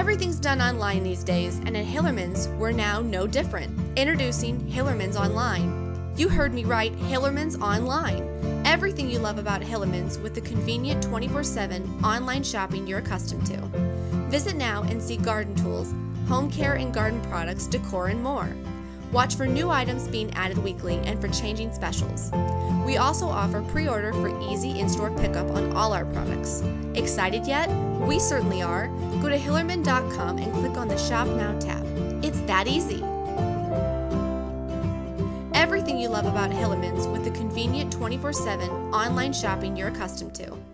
Everything's done online these days, and at Hillerman's, we're now no different. Introducing Hillerman's Online. You heard me right, Hillerman's Online. Everything you love about Hillerman's with the convenient 24/7 online shopping you're accustomed to. Visit now and see garden tools, home care and garden products, decor, and more. Watch for new items being added weekly and for changing specials. We also offer pre-order for easy in-store pickup on all our products. Excited yet? We certainly are. Go to Hillerman.com and click on the Shop Now tab. It's that easy. Everything you love about Hillerman's with the convenient 24/7 online shopping you're accustomed to.